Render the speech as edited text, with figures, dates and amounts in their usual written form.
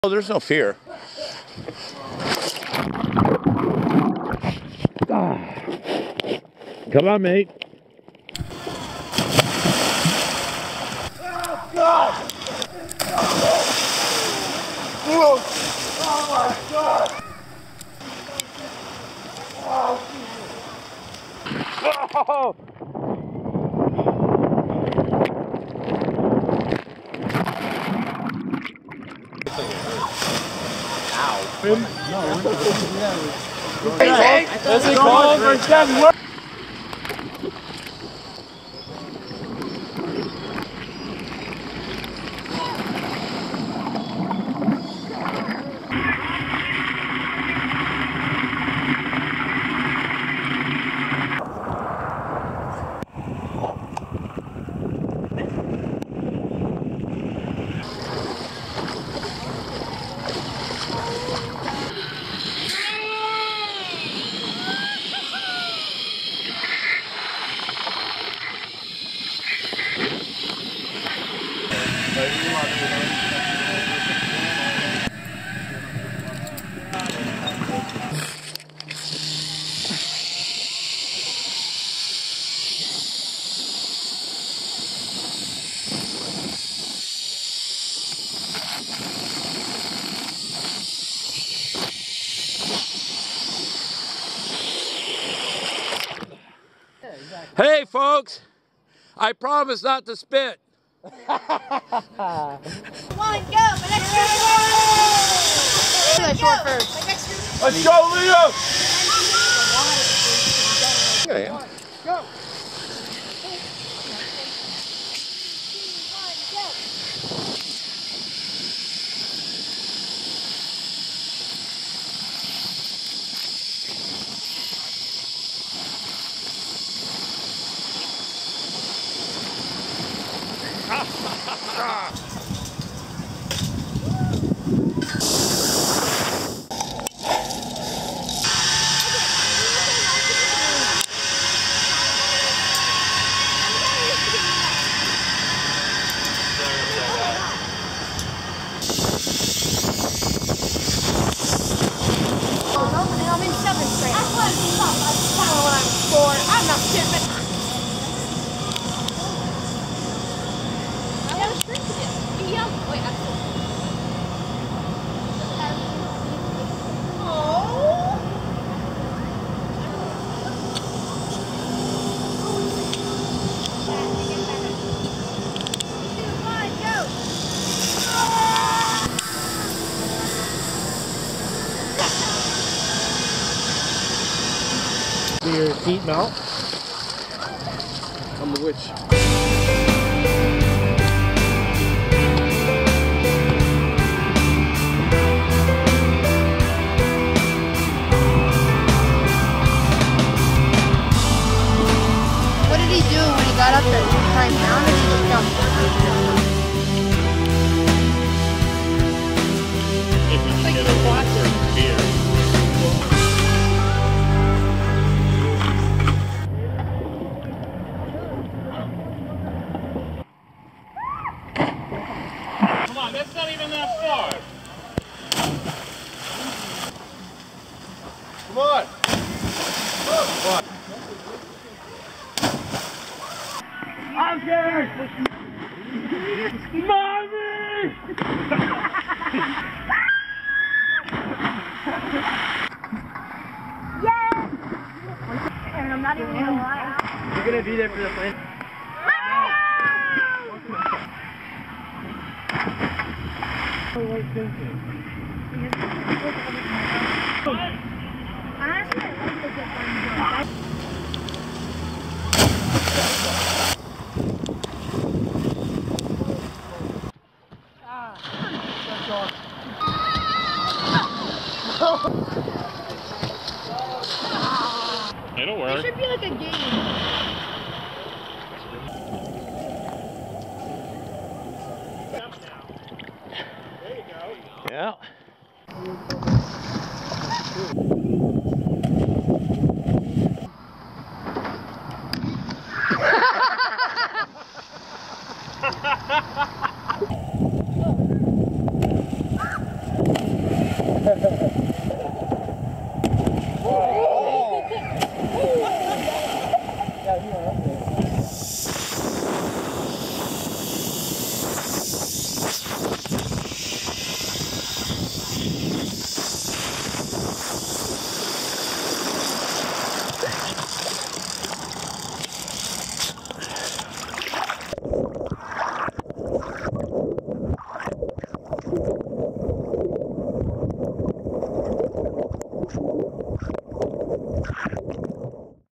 Oh, there's no fear. Come on, mate. Oh, God! Oh, my God! Oh! Is it called or doesn't work? Hey, folks! I promise not to spit. Come on, go! Short first. Let's go, Leo! Yeah. Go! I'm in 7th grade. When I'm 4. I'm not stupid. I want to shrink it. Be young. Wait, I'm still. Do your feet melt? I'm a witch. What did he do when he got up there? Did he climb down or did he just jump? If you should have watched here. Come on, that's not even that far. Come on! Come on! I'm scared! Mommy! And I'm not even gonna lie. You're gonna be there for the plane. Honestly, I like the different. It'll work. It should be like a game. Yeah.